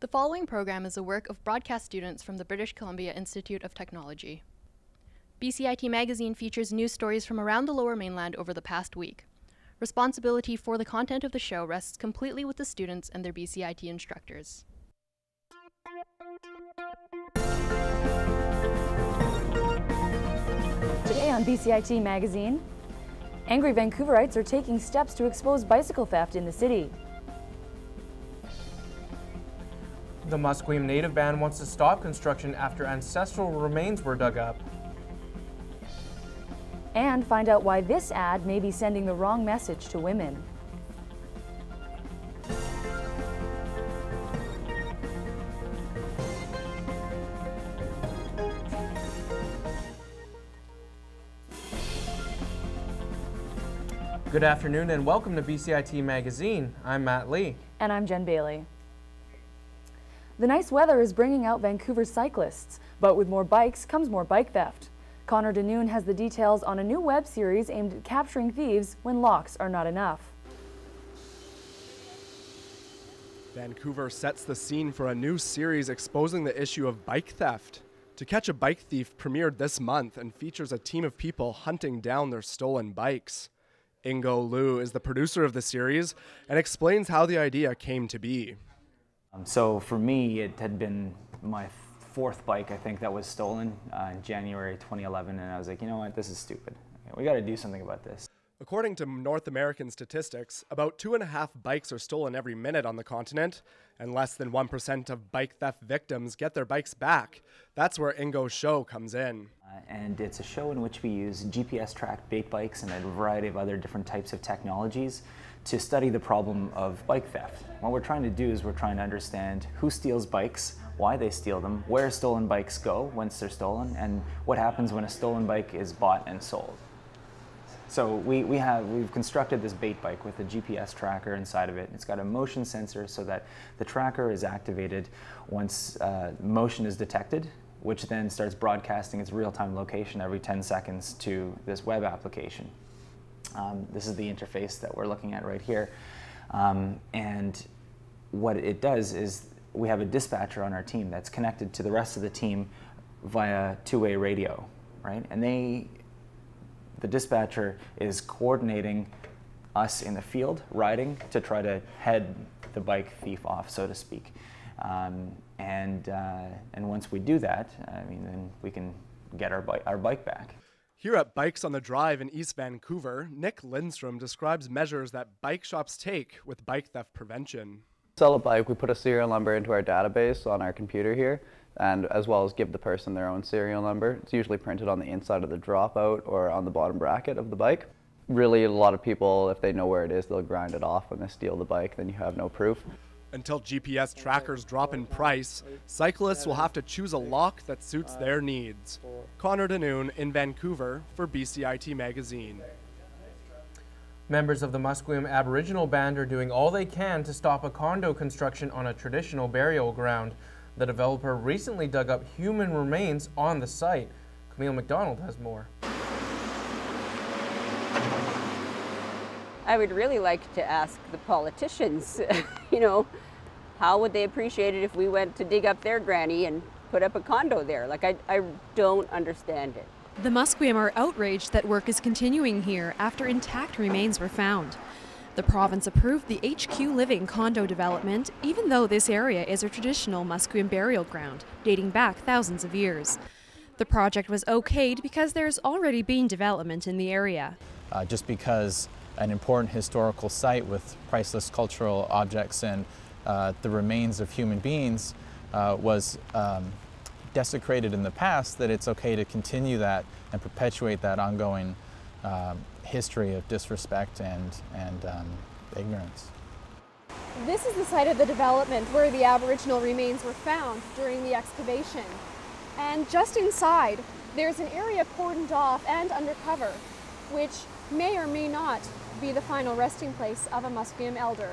The following program is a work of broadcast students from the British Columbia Institute of Technology. BCIT magazine features news stories from around the Lower Mainland over the past week. Responsibility for the content of the show rests completely with the students and their BCIT instructors. Today on BCIT magazine, angry Vancouverites are taking steps to expose bicycle theft in the city. The Musqueam Native Band wants to stop construction after ancestral remains were dug up. And find out why this ad may be sending the wrong message to women. Good afternoon and welcome to BCIT Magazine. I'm Matt Lee. And I'm Jen Bailey. The nice weather is bringing out Vancouver cyclists, but with more bikes comes more bike theft. Connor Denoon has the details on a new web series aimed at capturing thieves when locks are not enough. Vancouver sets the scene for a new series exposing the issue of bike theft. To Catch a Bike Thief premiered this month and features a team of people hunting down their stolen bikes. Ingo Liu is the producer of the series and explains how the idea came to be. So for me, it had been my fourth bike, I think, that was stolen in January 2011, and I was like, you know what, this is stupid. We got to do something about this. According to North American statistics, about 2.5 bikes are stolen every minute on the continent, and less than 1% of bike theft victims get their bikes back. That's where Ingo's show comes in. And it's a show in which we use GPS-tracked bait bikes and a variety of other different types of technologies to study the problem of bike theft. What we're trying to do is we're trying to understand who steals bikes, why they steal them, where stolen bikes go once they're stolen, and what happens when a stolen bike is bought and sold. So we've constructed this bait bike with a GPS tracker inside of it. It's got a motion sensor so that the tracker is activated once motion is detected, which then starts broadcasting its real-time location every 10 seconds to this web application. This is the interface that we're looking at right here. And what it does is we have a dispatcher on our team that's connected to the rest of the team via two-way radio, right? And the dispatcher is coordinating us in the field, riding, to try to head the bike thief off, so to speak. And once we do that, then we can get our bike back. Here at Bikes on the Drive in East Vancouver, Nick Lindstrom describes measures that bike shops take with bike theft prevention. Sell a bike, we put a serial number into our database on our computer here, and as well as give the person their own serial number. It's usually printed on the inside of the dropout or on the bottom bracket of the bike. Really, a lot of people, if they know where it is, they'll grind it off when they steal the bike, then you have no proof. Until GPS trackers drop in price, cyclists will have to choose a lock that suits their needs. Connor Denoon in Vancouver for BCIT Magazine. Members of the Musqueam Aboriginal Band are doing all they can to stop a condo construction on a traditional burial ground. The developer recently dug up human remains on the site. Camille McDonald has more. I would really like to ask the politicians, how would they appreciate it if we went to dig up their granny and put up a condo there? I don't understand it. The Musqueam are outraged that work is continuing here after intact remains were found. The province approved the HQ Living condo development, even though this area is a traditional Musqueam burial ground, dating back thousands of years. The project was okayed because there's already been development in the area. Just because an important historical site with priceless cultural objects and the remains of human beings was desecrated in the past, that it's okay to continue that and perpetuate that ongoing history of disrespect and ignorance. This is the site of the development where the Aboriginal remains were found during the excavation. And just inside, there's an area cordoned off and undercover, which may or may not be the final resting place of a Musqueam elder.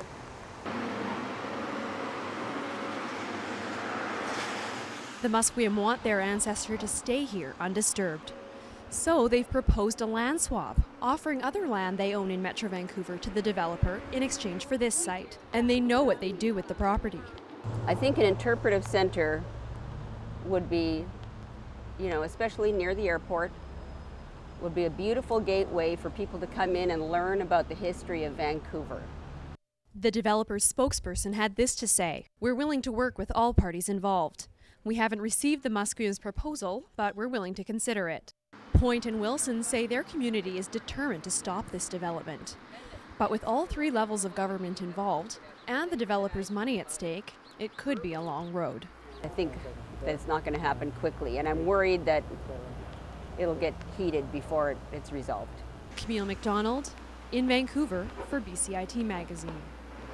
The Musqueam want their ancestor to stay here undisturbed. So they've proposed a land swap, offering other land they own in Metro Vancouver to the developer in exchange for this site. And they know what they do with the property. I think an interpretive center would be, especially near the airport, would be a beautiful gateway for people to come in and learn about the history of Vancouver. The developer's spokesperson had this to say: "We're willing to work with all parties involved. We haven't received the Musqueam's proposal, but we're willing to consider it." Point and Wilson say their community is determined to stop this development. But with all three levels of government involved and the developer's money at stake, it could be a long road. I think that it's not going to happen quickly, and I'm worried that it'll get heated before it's resolved. Camille McDonald in Vancouver for BCIT Magazine.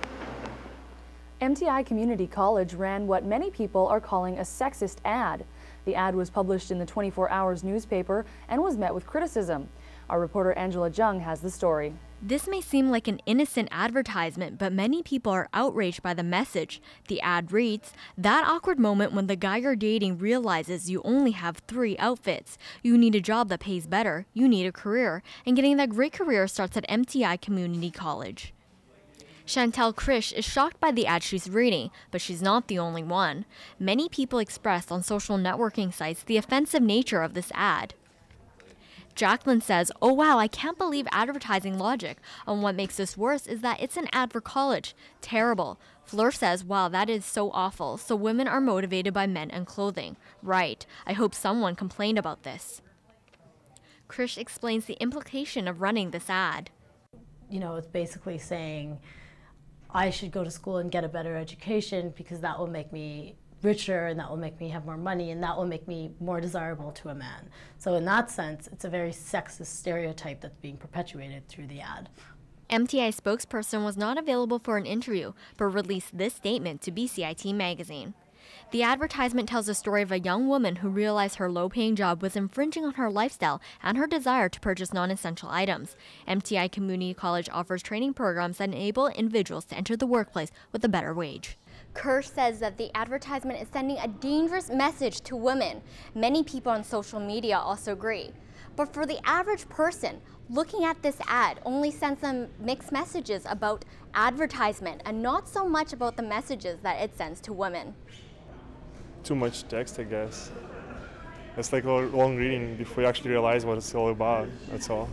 MTI Community College ran what many people are calling a sexist ad. The ad was published in the 24 Hours newspaper and was met with criticism. Our reporter Angela Jung has the story. This may seem like an innocent advertisement, but many people are outraged by the message. The ad reads, "That awkward moment when the guy you're dating realizes you only have 3 outfits. You need a job that pays better, you need a career, and getting that great career starts at MTI Community College." Chantel Krish is shocked by the ad she's reading, but she's not the only one. Many people expressed on social networking sites the offensive nature of this ad. Jacqueline says, "Oh wow, I can't believe advertising logic. And what makes this worse is that it's an ad for college. Terrible." Fleur says, "Wow, that is so awful. So women are motivated by men and clothing. Right. I hope someone complained about this." Krish explains the implication of running this ad. It's basically saying I should go to school and get a better education because that will make me richer and that will make me have more money and that will make me more desirable to a man. So in that sense, it's a very sexist stereotype that's being perpetuated through the ad. MTI spokesperson was not available for an interview, but released this statement to BCIT Magazine. The advertisement tells the story of a young woman who realized her low-paying job was infringing on her lifestyle and her desire to purchase non-essential items. MTI Community College offers training programs that enable individuals to enter the workplace with a better wage. Kirsch says that the advertisement is sending a dangerous message to women. Many people on social media also agree. But for the average person, looking at this ad only sends them mixed messages about advertisement and not so much about the messages that it sends to women. Too much text, I guess. It's like a long reading before you actually realize what it's all about, that's all.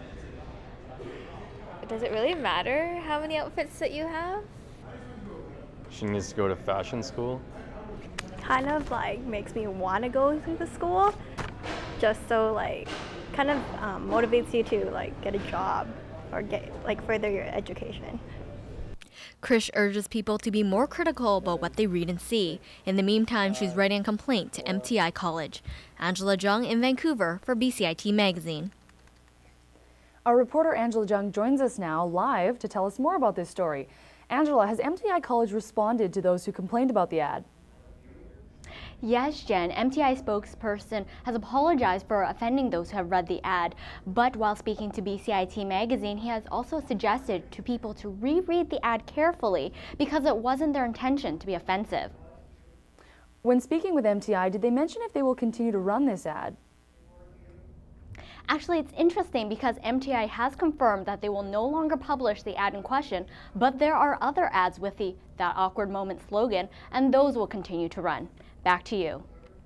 Does it really matter how many outfits that you have? She needs to go to fashion school. Kind of makes me want to go to the school, just so kind of motivates you to get a job or get further your education. Krish urges people to be more critical about what they read and see. In the meantime, she's writing a complaint to MTI College. Angela Jung in Vancouver for BCIT Magazine. Our reporter Angela Jung joins us now live to tell us more about this story. Angela, has MTI College responded to those who complained about the ad? Yes, Jen. MTI spokesperson has apologized for offending those who have read the ad, but while speaking to BCIT Magazine, he has also suggested to people to reread the ad carefully because it wasn't their intention to be offensive. When speaking with MTI, did they mention if they will continue to run this ad? Actually, it's interesting because MTI has confirmed that they will no longer publish the ad in question, but there are other ads with the "That Awkward Moment" slogan, and those will continue to run. Back to you.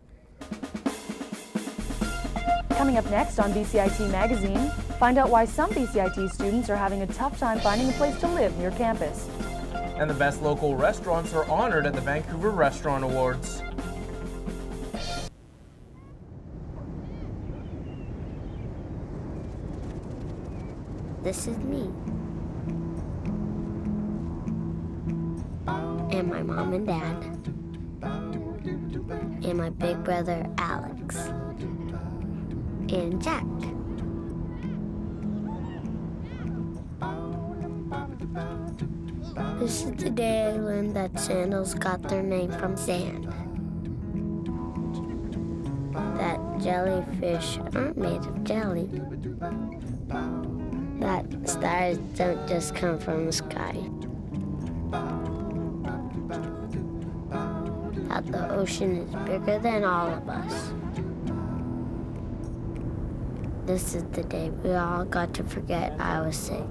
Coming up next on BCIT Magazine, find out why some BCIT students are having a tough time finding a place to live near campus. And the best local restaurants are honored at the Vancouver Restaurant Awards. This is me. And my mom and dad. And my big brother Alex. And Jack. This is the day I learned that sandals got their name from sand. That jellyfish aren't made of jelly. That stars don't just come from the sky. That the ocean is bigger than all of us. This is the day we all got to forget I was sick.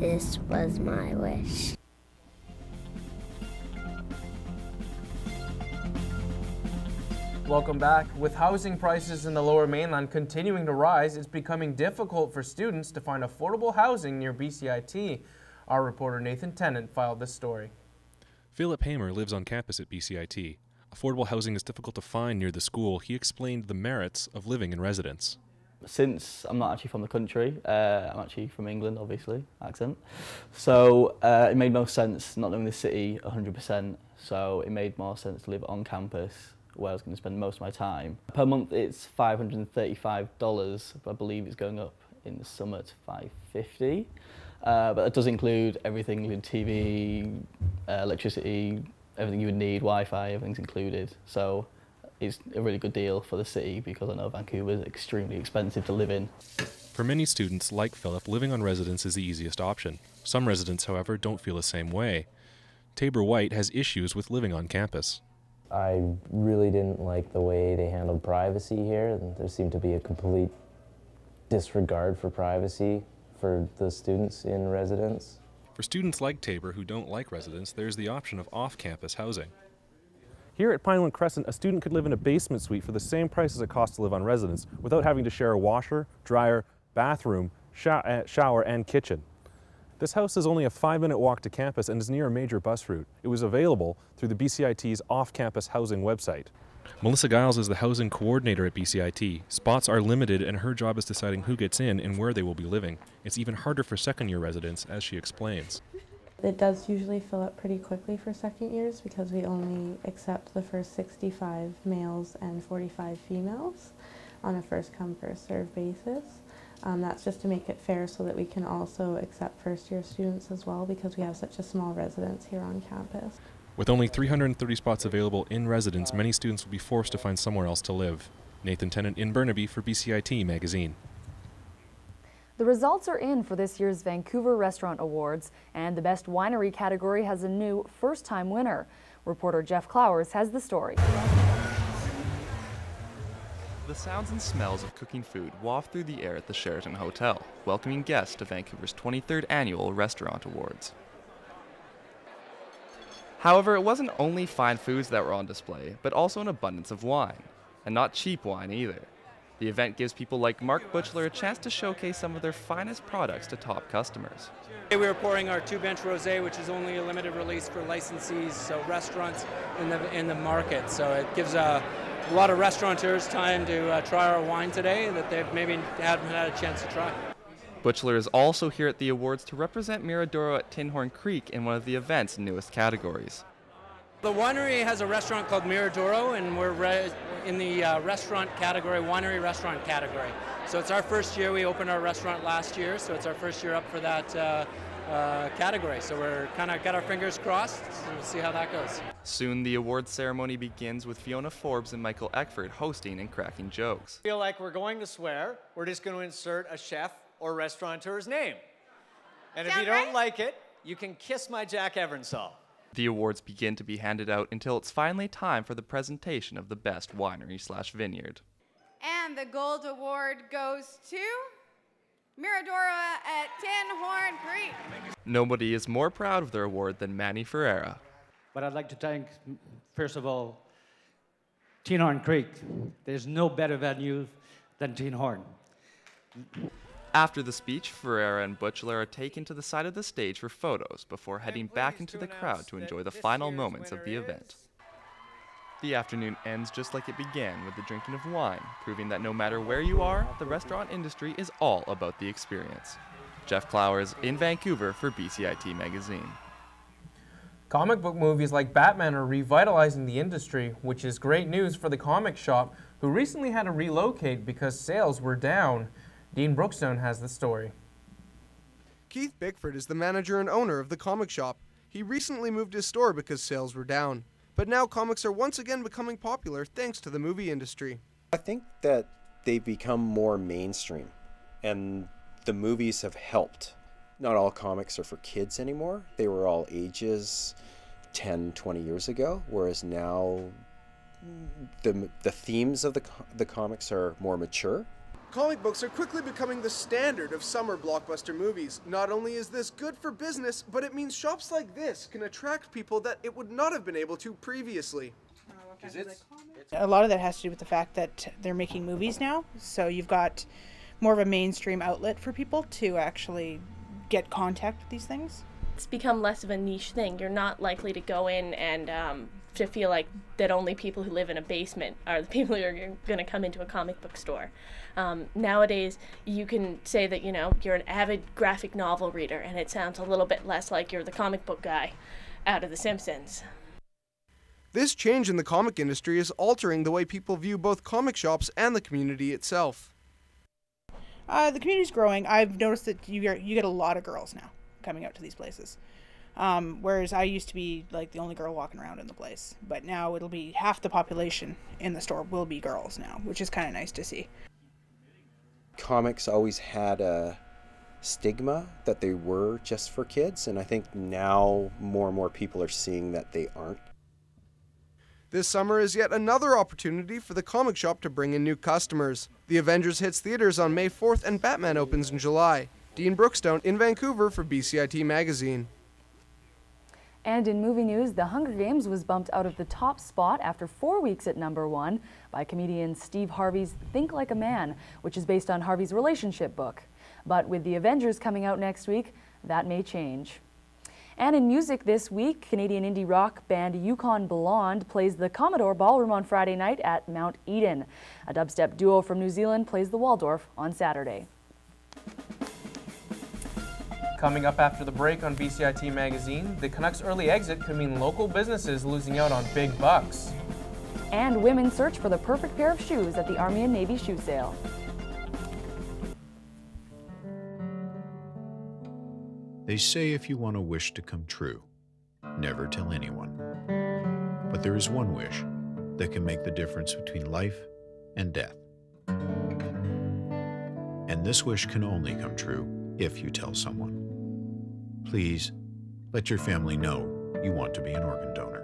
This was my wish. Welcome back. With housing prices in the Lower Mainland continuing to rise, it's becoming difficult for students to find affordable housing near BCIT. Our reporter Nathan Tennant filed this story. Philip Hamer lives on campus at BCIT. Affordable housing is difficult to find near the school. He explained the merits of living in residence. Since I'm not actually from the country, I'm actually from England, obviously, accent. So it made most sense not knowing the city 100%, so it made more sense to live on campus where I was going to spend most of my time. Per month it's $535, but I believe it's going up in the summer to $550. But that does include everything, including TV, electricity, everything you would need, Wi-Fi, everything's included. So it's a really good deal for the city because I know Vancouver is extremely expensive to live in. For many students like Philip, living on residence is the easiest option. Some residents, however, don't feel the same way. Tabor White has issues with living on campus. I really didn't like the way they handled privacy here. There seemed to be a complete disregard for privacy for the students in residence. For students like Tabor who don't like residence, there's the option of off-campus housing. Here at Pineland Crescent, a student could live in a basement suite for the same price as it costs to live on residence without having to share a washer, dryer, bathroom, shower, and kitchen. This house is only a 5-minute walk to campus and is near a major bus route. It was available through the BCIT's off-campus housing website. Melissa Giles is the housing coordinator at BCIT. Spots are limited and her job is deciding who gets in and where they will be living. It's even harder for second-year residents, as she explains. It does usually fill up pretty quickly for second years because we only accept the first 65 males and 45 females on a first-come, first-served basis. That's just to make it fair so that we can also accept first-year students as well because we have such a small residence here on campus. With only 330 spots available in residence, many students will be forced to find somewhere else to live. Nathan Tennant in Burnaby for BCIT Magazine. The results are in for this year's Vancouver Restaurant Awards, and the Best Winery category has a new first-time winner. Reporter Jeff Clowers has the story. The sounds and smells of cooking food waft through the air at the Sheraton Hotel, welcoming guests to Vancouver's 23rd Annual Restaurant Awards. However, it wasn't only fine foods that were on display, but also an abundance of wine. And not cheap wine either. The event gives people like Mark Butchler a chance to showcase some of their finest products to top customers. We were pouring our 2-bench rosé, which is only a limited release for licensees, so restaurants in the market. So it gives a lot of restaurateurs time to try our wine today that they've maybe haven't had a chance to try. Butchler is also here at the awards to represent Miradoro at Tinhorn Creek in one of the event's newest categories. The winery has a restaurant called Miradoro, and we're in the restaurant category, winery restaurant category. So it's our first year. We opened our restaurant last year, so it's our first year up for that category. So we're kind of got our fingers crossed, so we'll see how that goes. Soon the awards ceremony begins with Fiona Forbes and Michael Eckford hosting and cracking jokes. I feel like we're going to swear. We're just going to insert a chef or restaurateur's name. And if you don't like it, you can kiss my Jack Evansall. The awards begin to be handed out until it's finally time for the presentation of the best winery/vineyard. And the gold award goes to Miradoro at Tinhorn Creek. Nobody is more proud of their award than Manny Ferreira. But I'd like to thank, first of all, Tinhorn Creek. There's no better venue than Tinhorn. After the speech, Ferreira and Butchler are taken to the side of the stage for photos before heading back into the crowd to enjoy the final moments of the event. The afternoon ends just like it began, with the drinking of wine, proving that no matter where you are, the restaurant industry is all about the experience. Jeff Clowers in Vancouver for BCIT Magazine. Comic book movies like Batman are revitalizing the industry, which is great news for the comic shop, who recently had to relocate because sales were down. Dean Brookstone has the story. Keith Bickford is the manager and owner of the comic shop. He recently moved his store because sales were down. But now comics are once again becoming popular thanks to the movie industry. I think that they've become more mainstream, and the movies have helped. Not all comics are for kids anymore. They were all ages 10, 20 years ago, whereas now the themes of the comics are more mature. Comic books are quickly becoming the standard of summer blockbuster movies. Not only is this good for business, but it means shops like this can attract people that it would not have been able to previously. A lot of that has to do with the fact that they're making movies now, so you've got more of a mainstream outlet for people to actually get contact with these things. It's become less of a niche thing. You're not likely to go in and to feel like that only people who live in a basement are the people who are going to come into a comic book store. Nowadays, you can say that, you know, you're an avid graphic novel reader, and it sounds a little bit less like you're the comic book guy out of The Simpsons. This change in the comic industry is altering the way people view both comic shops and the community itself. The community's growing. I've noticed that you get a lot of girls now coming out to these places. Whereas I used to be like the only girl walking around in the place. But now it'll be half the population in the store will be girls now, which is kind of nice to see. Comics always had a stigma that they were just for kids, and I think now more and more people are seeing that they aren't. This summer is yet another opportunity for the comic shop to bring in new customers. The Avengers hits theaters on May 4th and Batman opens in July. Dean Brookstone in Vancouver for BCIT Magazine. And in movie news, The Hunger Games was bumped out of the top spot after 4 weeks at #1 by comedian Steve Harvey's Think Like a Man, which is based on Harvey's relationship book. But with The Avengers coming out next week, that may change. And in music this week, Canadian indie rock band Yukon Blonde plays the Commodore Ballroom on Friday night at Mount Eden. A dubstep duo from New Zealand plays the Waldorf on Saturday. Coming up after the break on BCIT Magazine, the Canucks' early exit could mean local businesses losing out on big bucks. And women search for the perfect pair of shoes at the Army and Navy shoe sale. They say if you want a wish to come true, never tell anyone. But there is one wish that can make the difference between life and death. And this wish can only come true if you tell someone. Please, let your family know you want to be an organ donor.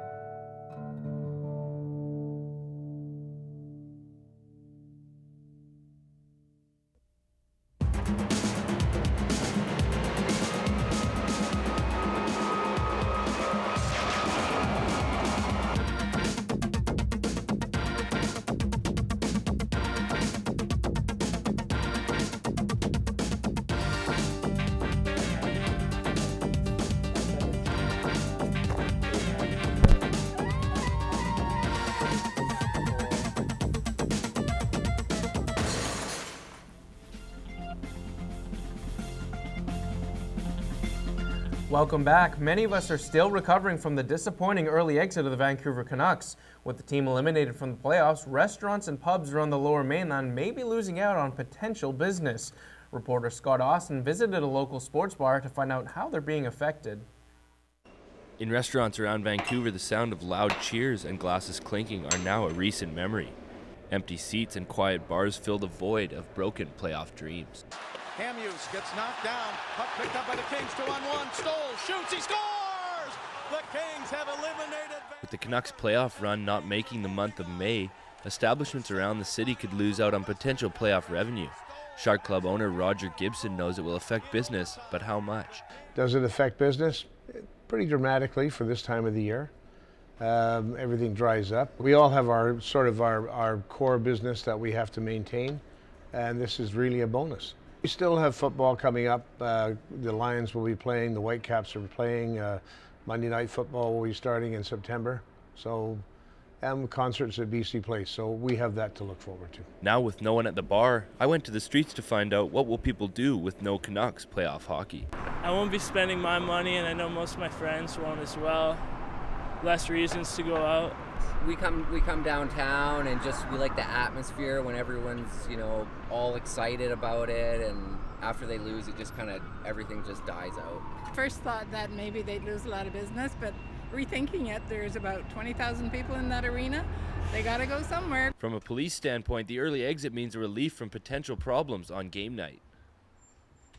Welcome back. Many of us are still recovering from the disappointing early exit of the Vancouver Canucks. With the team eliminated from the playoffs, restaurants and pubs around the Lower Mainland may be losing out on potential business. Reporter Scott Austin visited a local sports bar to find out how they're being affected. In restaurants around Vancouver, the sound of loud cheers and glasses clinking are now a recent memory. Empty seats and quiet bars fill the void of broken playoff dreams. Hamuse gets knocked down. Puck picked up by the Kings, 2-on-1. Stoll shoots, he scores! The Kings have eliminated. With the Canucks playoff run not making the month of May, establishments around the city could lose out on potential playoff revenue. Shark Club owner Roger Gibson knows it will affect business, but how much? Does it affect business? Pretty dramatically for this time of the year. Everything dries up. We all have our core business that we have to maintain, and this is really a bonus. We still have football coming up. The Lions will be playing, the Whitecaps are playing. Monday Night Football will be starting in September. So, and concerts at BC Place. So we have that to look forward to. Now with no one at the bar, I went to the streets to find out what will people do with no Canucks playoff hockey. I won't be spending my money, and I know most of my friends won't as well. Less reasons to go out. We come downtown and we like the atmosphere when everyone's, you know, all excited about it, and after they lose it just everything just dies out. First thought that maybe they'd lose a lot of business, but rethinking it, there's about 20,000 people in that arena. They gotta go somewhere. From a police standpoint, the early exit means a relief from potential problems on game night.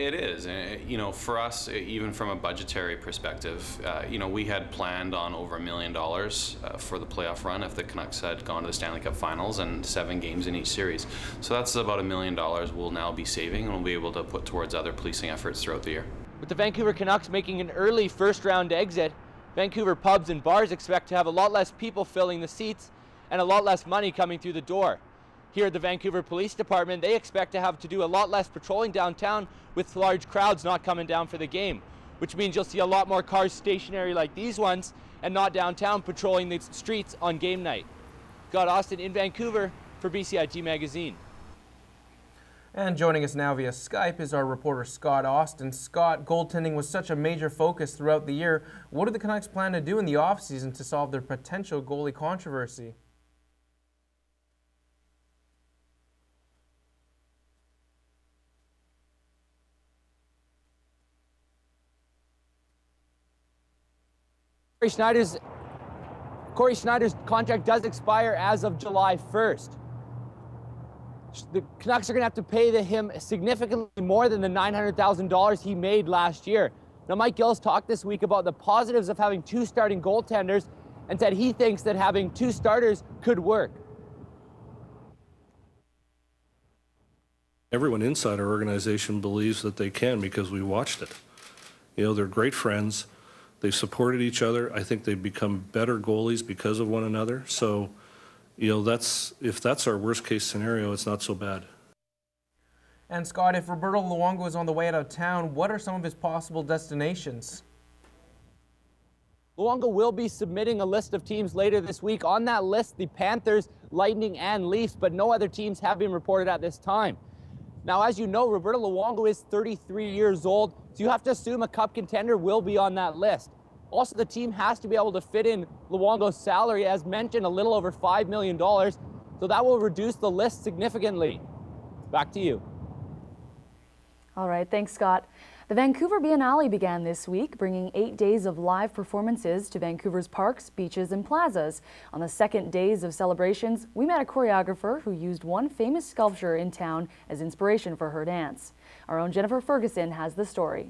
It is. You know, for us, even from a budgetary perspective, you know, we had planned on over $1 million for the playoff run if the Canucks had gone to the Stanley Cup Finals and 7 games in each series. So that's about $1 million we'll now be saving, and we'll be able to put towards other policing efforts throughout the year. With the Vancouver Canucks making an early first-round exit, Vancouver pubs and bars expect to have a lot less people filling the seats and a lot less money coming through the door. Here at the Vancouver Police Department, they expect to have to do a lot less patrolling downtown with large crowds not coming down for the game, which means you'll see a lot more cars stationary like these ones and not downtown patrolling the streets on game night. Scott Austin in Vancouver for BCIT Magazine. And joining us now via Skype is our reporter Scott Austin. Scott, goaltending was such a major focus throughout the year. What do the Canucks plan to do in the offseason to solve their potential goalie controversy? Corey Schneider's contract does expire as of July 1st. The Canucks are going to have to pay him significantly more than the $900,000 he made last year. Now, Mike Gillis talked this week about the positives of having 2 starting goaltenders and said he thinks that having 2 starters could work. Everyone inside our organization believes that they can because we watched it. You know, they're great friends. They've supported each other. I think they've become better goalies because of one another. So, you know, if that's our worst case scenario, it's not so bad. And Scott, if Roberto Luongo is on the way out of town, what are some of his possible destinations? Luongo will be submitting a list of teams later this week. On that list, the Panthers, Lightning, and Leafs, but no other teams have been reported at this time. Now, as you know, Roberto Luongo is 33 years old, so you have to assume a cup contender will be on that list. Also, the team has to be able to fit in Luongo's salary, as mentioned, a little over $5 million, so that will reduce the list significantly. Back to you. All right, thanks, Scott. The Vancouver Biennale began this week, bringing 8 days of live performances to Vancouver's parks, beaches, and plazas. On the second days of celebrations, we met a choreographer who used one famous sculpture in town as inspiration for her dance. Our own Jennifer Ferguson has the story.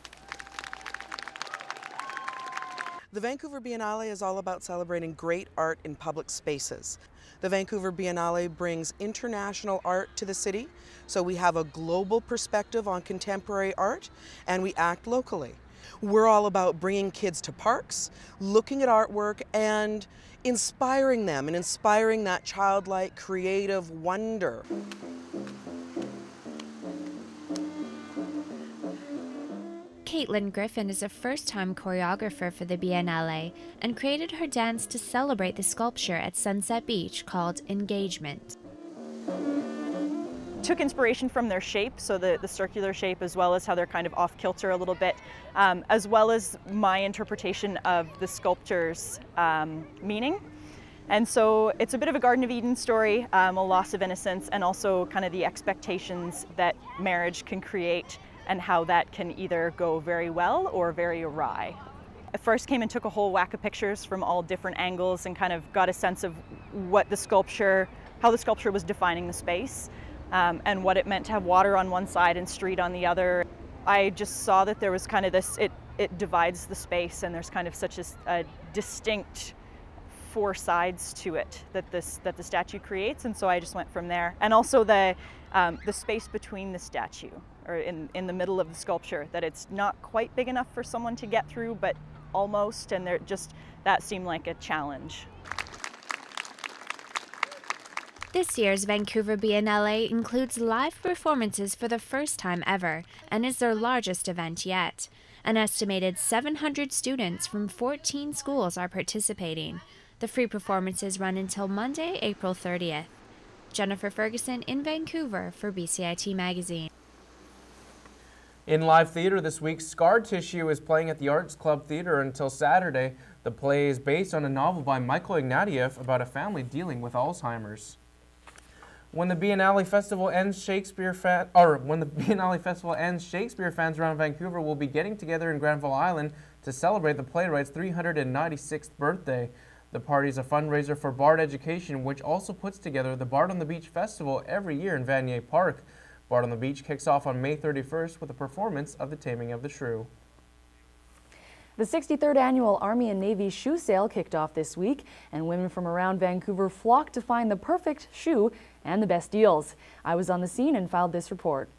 The Vancouver Biennale is all about celebrating great art in public spaces. The Vancouver Biennale brings international art to the city, so we have a global perspective on contemporary art, and we act locally. We're all about bringing kids to parks, looking at artwork, and inspiring them, and inspiring that childlike creative wonder. Caitlin Griffin is a first-time choreographer for the Biennale and created her dance to celebrate the sculpture at Sunset Beach called Engagement. Took inspiration from their shape, so the circular shape, as well as how they're kind of off kilter a little bit, as well as my interpretation of the sculpture's meaning. And so it's a bit of a Garden of Eden story, a loss of innocence, and also kind of the expectations that marriage can create and how that can either go very well or very awry. I first came and took a whole whack of pictures from all different angles and kind of got a sense of what the sculpture, how the sculpture was defining the space, and what it meant to have water on one side and street on the other. I just saw that there was kind of this, it divides the space, and there's kind of such a distinct 4 sides to it that the statue creates, and so I just went from there. And also the space between the statue, or in the middle of the sculpture, that it's not quite big enough for someone to get through, but almost, and that seemed like a challenge. This year's Vancouver Biennale includes live performances for the first time ever and is their largest event yet. An estimated 700 students from 14 schools are participating. The free performances run until Monday, April 30th. Jennifer Ferguson in Vancouver for BCIT Magazine. In live theater this week, Scar Tissue is playing at the Arts Club Theater until Saturday. The play is based on a novel by Michael Ignatieff about a family dealing with Alzheimer's. When the Biennale Festival ends, Shakespeare fans around Vancouver will be getting together in Granville Island to celebrate the playwright's 396th birthday. The party is a fundraiser for Bard Education, which also puts together the Bard on the Beach Festival every year in Vanier Park. Bard on the Beach kicks off on May 31st with a performance of The Taming of the Shrew. The 63rd annual Army and Navy shoe sale kicked off this week, and women from around Vancouver flocked to find the perfect shoe and the best deals. I was on the scene and filed this report.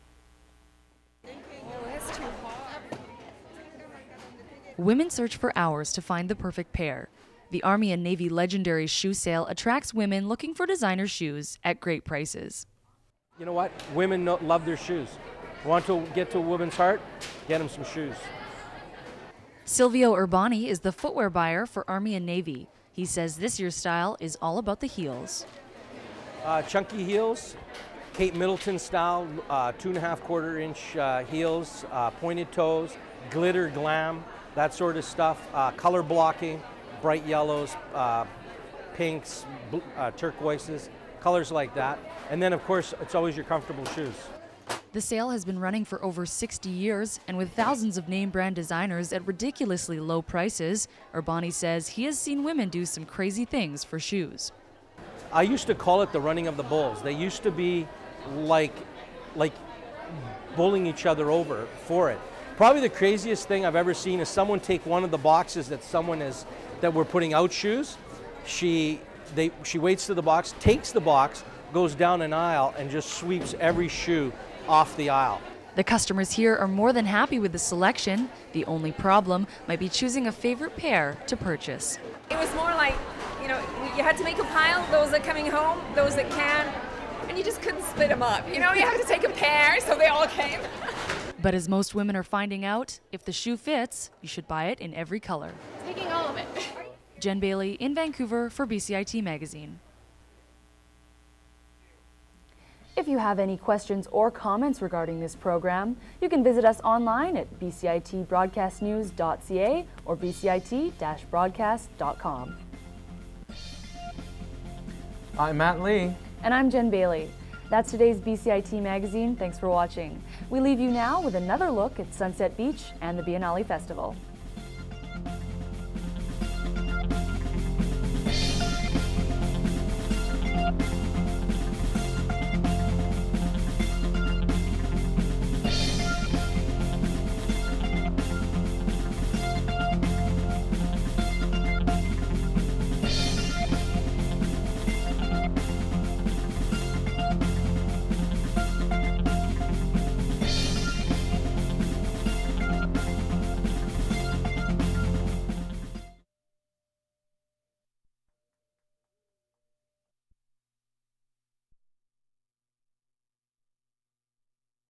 Women search for hours to find the perfect pair. The Army and Navy legendary shoe sale attracts women looking for designer shoes at great prices. You know what? Women love their shoes. Want to get to a woman's heart? Get them some shoes. Silvio Urbani is the footwear buyer for Army and Navy. He says this year's style is all about the heels. Chunky heels, Kate Middleton style, 2.5 quarter-inch heels, pointed toes, glitter glam, that sort of stuff, color blocking, bright yellows, pinks, turquoises, colors like that. And then, of course, it's always your comfortable shoes. The sale has been running for over 60 years, and with thousands of name brand designers at ridiculously low prices, Urbani says he has seen women do some crazy things for shoes. I used to call it the running of the bulls. They used to be like bullying each other over for it. Probably the craziest thing I've ever seen is someone take one of the boxes that we're putting out shoes. She waits to the box, takes the box, goes down an aisle, and just sweeps every shoe off the aisle. The customers here are more than happy with the selection. The only problem might be choosing a favorite pair to purchase. It was more like, you know, you had to make a pile, those that are coming home, those that can, and you just couldn't split them up. You know, you had to take a pair, so they all came. But as most women are finding out, if the shoe fits, you should buy it in every color. Taking all of it. Jen Bailey in Vancouver for BCIT Magazine. If you have any questions or comments regarding this program, you can visit us online at bcitbroadcastnews.ca or bcit-broadcast.com. I'm Matt Lee. And I'm Jen Bailey. That's today's BCIT Magazine. Thanks for watching. We leave you now with another look at Sunset Beach and the Biennale Festival.